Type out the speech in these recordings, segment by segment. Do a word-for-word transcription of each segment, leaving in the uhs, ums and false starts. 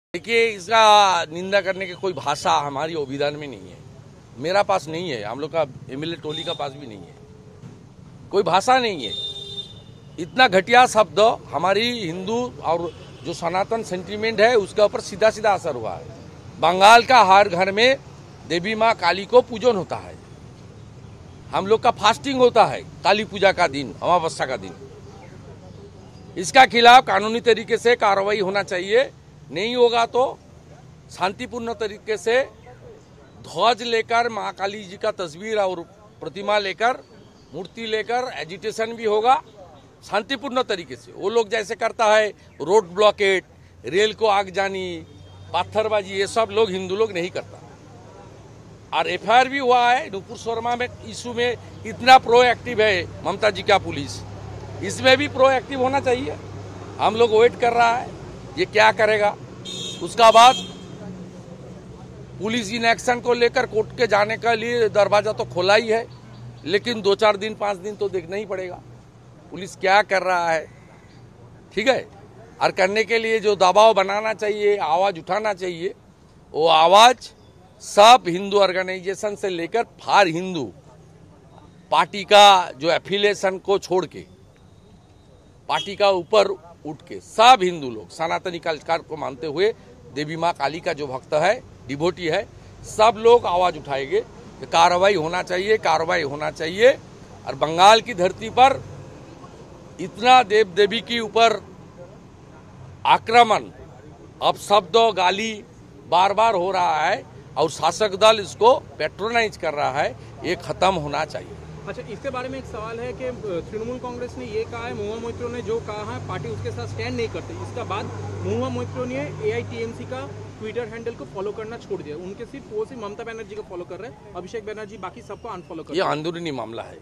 देखिए, इसका निंदा करने की कोई भाषा हमारी संविधान में नहीं है, मेरा पास नहीं है, हम लोग का एमएलए टोली का पास भी नहीं है, कोई भाषा नहीं है। इतना घटिया शब्द हमारी हिंदू और जो सनातन सेंटीमेंट है उसके ऊपर सीधा सीधा असर हुआ है। बंगाल का हर घर में देवी माँ काली को पूजन होता है, हम लोग का फास्टिंग होता है काली पूजा का दिन, अमावस्या का दिन। इसका खिलाफ कानूनी तरीके से कार्रवाई होना चाहिए, नहीं होगा तो शांतिपूर्ण तरीके से ध्वज लेकर माँ काली जी का तस्वीर और प्रतिमा लेकर मूर्ति लेकर एजिटेशन भी होगा शांतिपूर्ण तरीके से। वो लोग जैसे करता है रोड ब्लॉकेट, रेल को आग जानी, पत्थरबाजी, ये सब लोग हिंदू लोग नहीं करता। और एफ आई आर भी हुआ है नुपुर शर्मा में इशू में। इतना प्रोएक्टिव है ममता जी का पुलिस, इसमें भी प्रोएक्टिव होना चाहिए। हम लोग वेट कर रहा है ये क्या करेगा। उसका बाद पुलिस इन एक्शन को लेकर कोर्ट के जाने के लिए दरवाजा तो खोला ही है, लेकिन दो चार दिन पाँच दिन तो देखना ही पड़ेगा पुलिस क्या कर रहा है, ठीक है। और करने के लिए जो दबाव बनाना चाहिए, आवाज उठाना चाहिए, वो आवाज सब हिंदू ऑर्गेनाइजेशन से लेकर फार हिंदू पार्टी का जो एफिलिएशन को छोड़ के पार्टी का ऊपर उठ के सब हिंदू लोग सनातनी कल्चर को मानते हुए देवी माँ काली का जो भक्त है, डिवोटी है, सब लोग आवाज उठाएंगे कि कार्रवाई होना चाहिए, कार्रवाई होना चाहिए। और बंगाल की धरती पर इतना देव देवी के ऊपर आक्रमण, अब शब्द गाली बार बार हो रहा है और शासक दल इसको पैट्रोनाइज कर रहा है, ये खत्म होना चाहिए। अच्छा, इसके बारे में एक सवाल है कि तृणमूल कांग्रेस ने ये कहा है, महुआ मोइत्रो ने जो कहा है पार्टी उसके साथ स्टैंड नहीं करती। इसका बाद महुआ मोइत्रो ने एआईटीएमसी का ट्विटर हैंडल को फॉलो करना छोड़ दिया। उनके सिर्फ वो सिर्फ ममता बनर्जी को फॉलो कर रहे हैं, अभिषेक बनर्जी बाकी सबको अनफॉलो कर रहे हैं। ये अंदरूनी मामला है,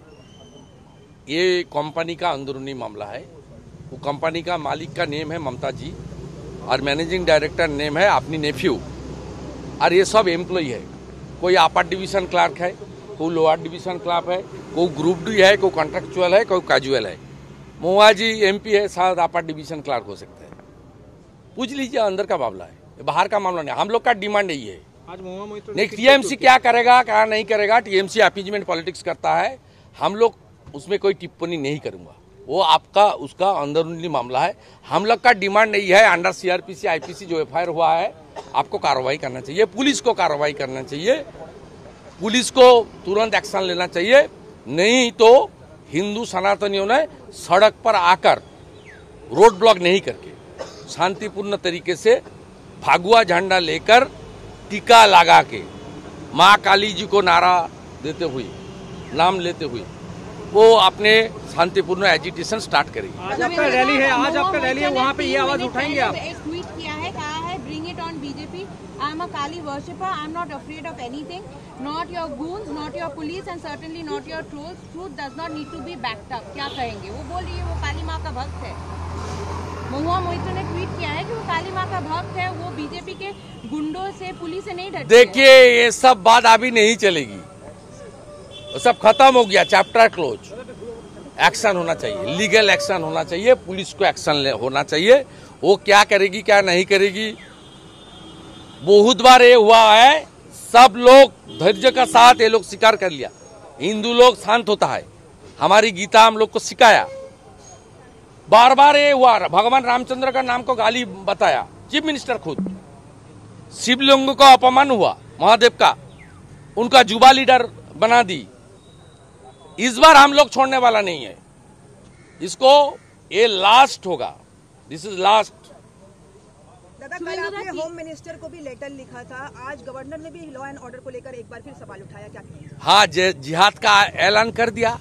ये कंपनी का अंदरूनी मामला है। वो कंपनी का मालिक का नेम है ममता जी और मैनेजिंग डायरेक्टर नेम है अपनी नेफ्यू, और ये सब एम्प्लॉय है। कोई अपर डिवीजन क्लर्क है, कोई लोअर डिवीजन क्लर्क है, कोई ग्रुप डी है, कोई कॉन्ट्रेक्चुअल है, कोई कैजुअल है। महुआ जी एमपी है, शायद अपर डिवीजन क्लर्क हो सकते हैं। पूछ लीजिए, अंदर का मामला है, बाहर का मामला नहीं। हम लोग का डिमांड यही है। आज महुआ मोइत्रो नहीं, टीएमसी क्या करेगा क्या नहीं करेगा, टीएमसी अपीजमेंट पॉलिटिक्स करता है, हम लोग उसमें कोई टिप्पणी नहीं करूंगा। वो आपका उसका अंदरूनी मामला है। हम लोग का डिमांड नहीं है अंडर सीआरपीसी आईपीसी जो एफआईआर हुआ है, आपको कार्रवाई करना चाहिए, पुलिस को कार्रवाई करना चाहिए, पुलिस को तुरंत एक्शन लेना चाहिए। नहीं तो हिंदू सनातनियों ने सड़क पर आकर रोड ब्लॉक नहीं करके शांतिपूर्ण तरीके से भगवा झंडा लेकर टीका लगा के माँ काली जी को नारा देते हुए, नाम लेते हुए वो अपने शांतिपूर्ण एजिटेशन स्टार्ट करेगी। आज आपका रैली है, आज आपका रैली है, वहाँ पे ये आवाज उठाएंगे आप? एक ट्वीट किया है, कहा है bring it on BJP, I am a Kali worshipper, I am not afraid of anything, not your goons, not your police and certainly not your trolls, truth does not need to be backed up. क्या कहेंगे? वो बोल रही है वो काली माँ का भक्त है। महुआ मोइत्रो ने ट्वीट किया है कि वो काली माँ का भक्त है, वो बीजेपी के गुंडों से, पुलिस से नहीं डरती। देखिए, ये सब बात अभी नहीं चलेगी, वो सब खत्म हो गया, चैप्टर क्लोज। एक्शन होना चाहिए, लीगल एक्शन होना चाहिए, पुलिस को एक्शन होना चाहिए। वो क्या करेगी क्या नहीं करेगी, बहुत बार ये हुआ है, सब लोग धैर्य का साथ ये लोग स्वीकार कर लिया। हिंदू लोग शांत होता है, हमारी गीता हम लोग को सिखाया। बार बार ये हुआ, भगवान रामचंद्र का नाम को गाली बताया, चीफ मिनिस्टर खुद। शिवलिंग का अपमान हुआ, महादेव का, उनका जुबा लीडर बना दी। इस बार हम लोग छोड़ने वाला नहीं है, इसको ये लास्ट होगा, दिस इज लास्ट। दादा, कल आपने होम मिनिस्टर को भी लेटर लिखा था, आज गवर्नर ने भी लॉ एंड ऑर्डर को लेकर एक बार फिर सवाल उठाया, क्या कहेंगे? हाँ, जिहाद का ऐलान कर दिया,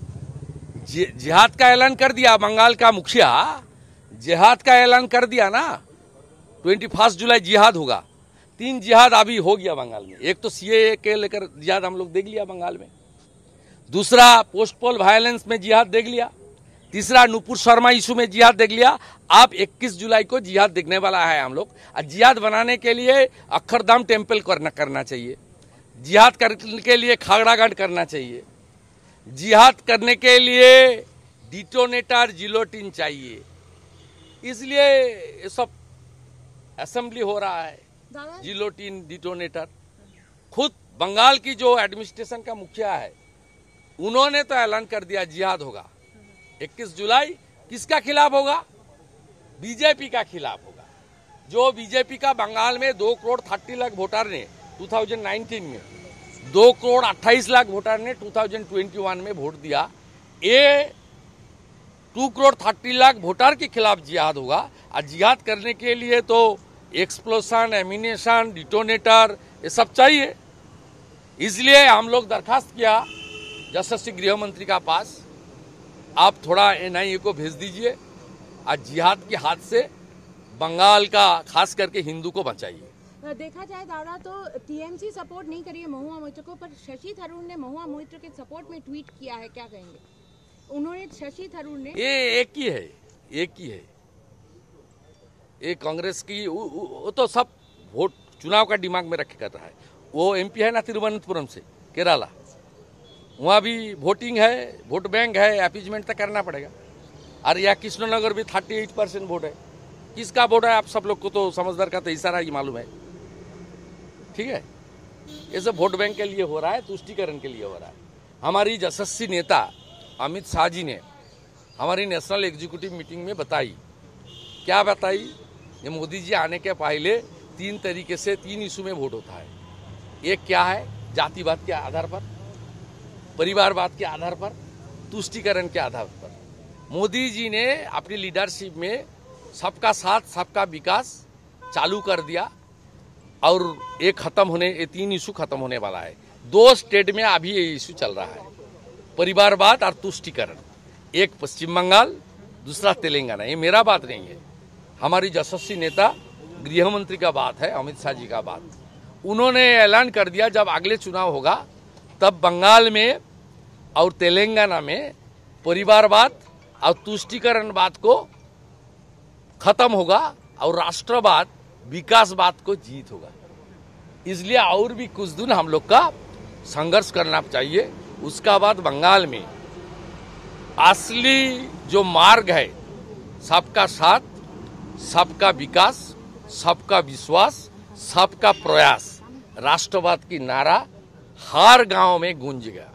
जिहाद का ऐलान कर दिया। बंगाल का मुखिया जिहाद का ऐलान कर दिया ना, ट्वेंटी फर्स्ट जुलाई जिहाद होगा। तीन जिहाद अभी हो गया बंगाल में, एक तो सीएए के लेकर जिहाद हम लोग देख लिया बंगाल में, दूसरा पोस्ट पोल वायलेंस में जिहाद देख लिया, तीसरा नुपुर शर्मा इशू में जिहाद देख लिया। अब इक्कीस जुलाई को जिहाद देखने वाला है हम लोग। जिहाद बनाने के लिए अक्षरधाम टेम्पल करना करना चाहिए, जिहाद करने के लिए खागड़ागढ़ करना चाहिए, जिहाद करने के लिए डिटोनेटर जिलोटिन चाहिए। इसलिए ये सब असेंबली हो रहा है, दादा जिलोटिन डिटोनेटर। खुद बंगाल की जो एडमिनिस्ट्रेशन का मुखिया है उन्होंने तो ऐलान कर दिया जिहाद होगा। इक्कीस जुलाई किसका खिलाफ होगा? बीजेपी का खिलाफ होगा। जो बीजेपी का बंगाल में दो करोड़ थर्टी लाख वोटर ने दो हज़ार उन्नीस में, दो करोड़ अट्ठाईस लाख वोटर ने दो हज़ार इक्कीस में वोट दिया, ये दो करोड़ तीस लाख वोटर के खिलाफ जिहाद होगा। और जिहाद करने के लिए तो एक्सप्लोशन, एमिनेशन, डिटोनेटर ये सब चाहिए। इसलिए हम लोग दरखास्त किया यशस्वी गृह मंत्री का पास, आप थोड़ा एनआईए को भेज दीजिए और जिहाद के हाथ से बंगाल का खास करके हिंदू को बचाइए। देखा जाए दादा तो टीएमसी सपोर्ट नहीं करी है महुआ मोइत्रो को, पर शशि थरूर ने महुआ मोइत्रो के सपोर्ट में ट्वीट किया है, क्या कहेंगे? उन्होंने शशि थरूर ने ये एक ही है, एक ही है ये कांग्रेस की, वो तो सब वोट चुनाव का दिमाग में रखे कर रहा है। वो एमपी है ना तिरुवनंतपुरम से, केरला, वहाँ भी वोटिंग है, वोट बैंक है, अपीजमेंट तो करना पड़ेगा। और यहाँ कृष्णनगर भी अड़तीस परसेंट वोट है। किसका वोट है आप सब लोग को तो समझदार का तो इशारा ही मालूम है, ठीक है। ये सब वोट बैंक के लिए हो रहा है, तुष्टिकरण के लिए हो रहा है। हमारी यशस्वी नेता अमित शाह जी ने हमारी नेशनल एग्जीक्यूटिव मीटिंग में बताई, क्या बताई? ये मोदी जी आने के पहले तीन तरीके से तीन इशू में वोट होता है। एक क्या है? जातिवाद के आधार पर, परिवारवाद के आधार पर, तुष्टिकरण के आधार पर। मोदी जी ने अपनी लीडरशिप में सबका साथ सबका विकास चालू कर दिया और ये खत्म होने, ये तीन इशू खत्म होने वाला है। दो स्टेट में अभी ये इशू चल रहा है, परिवारवाद और तुष्टिकरण। एक पश्चिम बंगाल, दूसरा तेलंगाना। ये मेरा बात नहीं है, हमारी यशस्वी नेता गृह मंत्री का बात है, अमित शाह जी का बात। उन्होंने ऐलान कर दिया जब अगले चुनाव होगा तब बंगाल में और तेलंगाना में परिवारवाद और तुष्टिकरणवाद को खत्म होगा और राष्ट्रवाद, विकासवाद को जीत होगा। इसलिए और भी कुछ दिन हम लोग का संघर्ष करना चाहिए। उसका बाद बंगाल में असली जो मार्ग है, सबका साथ, सबका विकास, सबका विश्वास, सबका प्रयास, राष्ट्रवाद की नारा हर गांव में गूंजेगा।